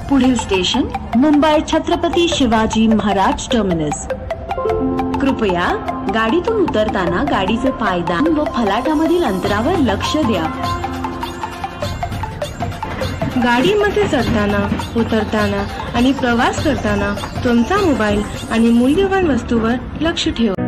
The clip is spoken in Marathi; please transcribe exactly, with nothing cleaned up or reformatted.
पुढील स्टेशन मुंबई छत्रपती शिवाजी महाराज टर्मिनस। कृपया गाडीतून उतरताना गाडीचे पायदान व फलाटामधील अंतरावर लक्ष द्या। गाडीमध्ये चढताना, उतरताना आणि प्रवास करताना तुमचा मोबाईल आणि मूल्यवान वस्तूवर लक्ष ठेवा।